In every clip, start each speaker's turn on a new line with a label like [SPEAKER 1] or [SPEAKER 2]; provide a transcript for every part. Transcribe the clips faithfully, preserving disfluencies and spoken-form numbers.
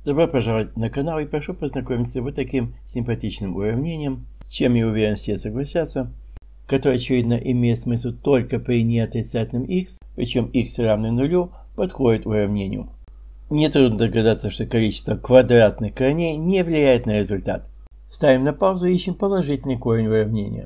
[SPEAKER 1] Добро пожаловать на канал и прошу познакомиться с вот таким симпатичным уравнением, с чем, я уверен, все согласятся, которое, очевидно, имеет смысл только при неотрицательном x, причем x равный нулю, подходит уравнению. Нетрудно догадаться, что количество квадратных корней не влияет на результат. Ставим на паузу и ищем положительный корень уравнения.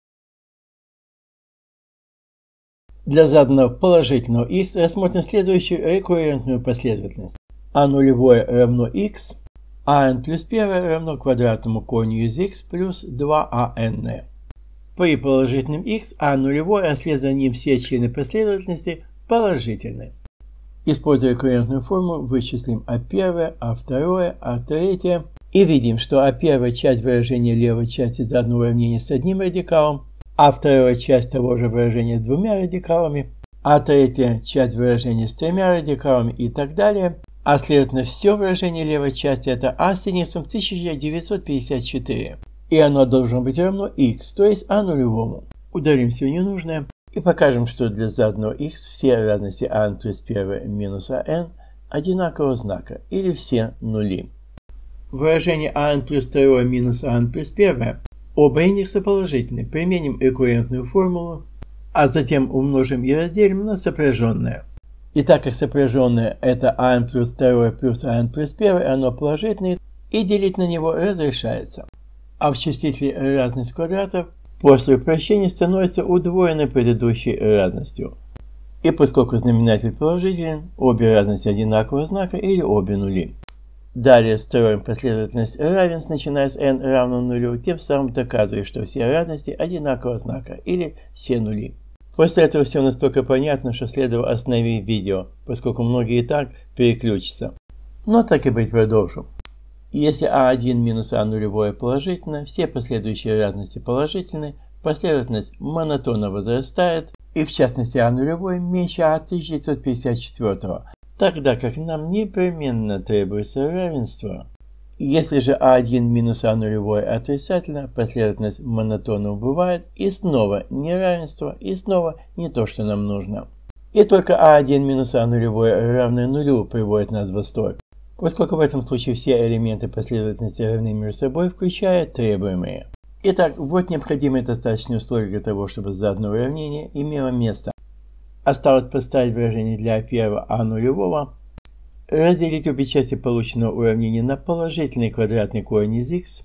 [SPEAKER 1] Для заданного положительного x рассмотрим следующую рекуррентную последовательность. А нулевое равно x, а n плюс один равно квадратному корню из x плюс два а эн. При положительном x а нулевой, а вслед за ним все члены последовательности положительны. Используя рекуррентную формулу, вычислим а первое, а второе, а третье. И видим, что а первая часть выражения левой части заданного уравнения с одним радикалом, а вторая часть того же выражения с двумя радикалами, а третья часть выражения с тремя радикалами и так далее. А следовательно, все выражение левой части это а с синусом тысяча девятьсот пятьдесят четыре. И оно должно быть равно x, то есть а нулевому. Удалим все ненужное и покажем, что для заданного x все разности ан плюс один минус ан одинакового знака, или все нули. Выражение ан плюс два минус ан плюс один, оба индекса положительны. Применим рекуррентную формулу, а затем умножим и разделим на сопряженное. И так как сопряженное это ан плюс два плюс ан плюс один, оно положительное, и делить на него разрешается. А в числителе разность квадратов после упрощения становится удвоенной предыдущей разностью. И поскольку знаменатель положителен, обе разности одинакового знака или обе нули. Далее строим последовательность равенств, начиная с n равно нулю, тем самым доказывая, что все разности одинакового знака или все нули. После этого все настолько понятно, что следовало остановить видео, поскольку многие и так переключатся. Но так и быть, продолжим. Если а один минус а нулевое положительно, все последующие разности положительны, последовательность монотонно возрастает, и в частности а нулевой меньше а тысяча девятьсот пятьдесят четыре, тогда как нам непременно требуется равенство. Если же а один минус а нулевое отрицательно, последовательность монотонно убывает, и снова неравенство, и снова не то, что нам нужно. И только а один минус а нулевое равное нулю приводит нас в восторг, поскольку в этом случае все элементы последовательности равны между собой, включая требуемые. Итак, вот необходимые достаточные условия для того, чтобы заданное уравнение имело место. Осталось поставить выражение для а первого а нулевого, разделить обе части полученного уравнения на положительный квадратный корень из x,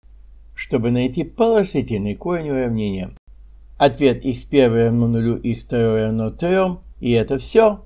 [SPEAKER 1] чтобы найти положительный корень уравнения. Ответ х один равно нулю, х два равно трем, и это все.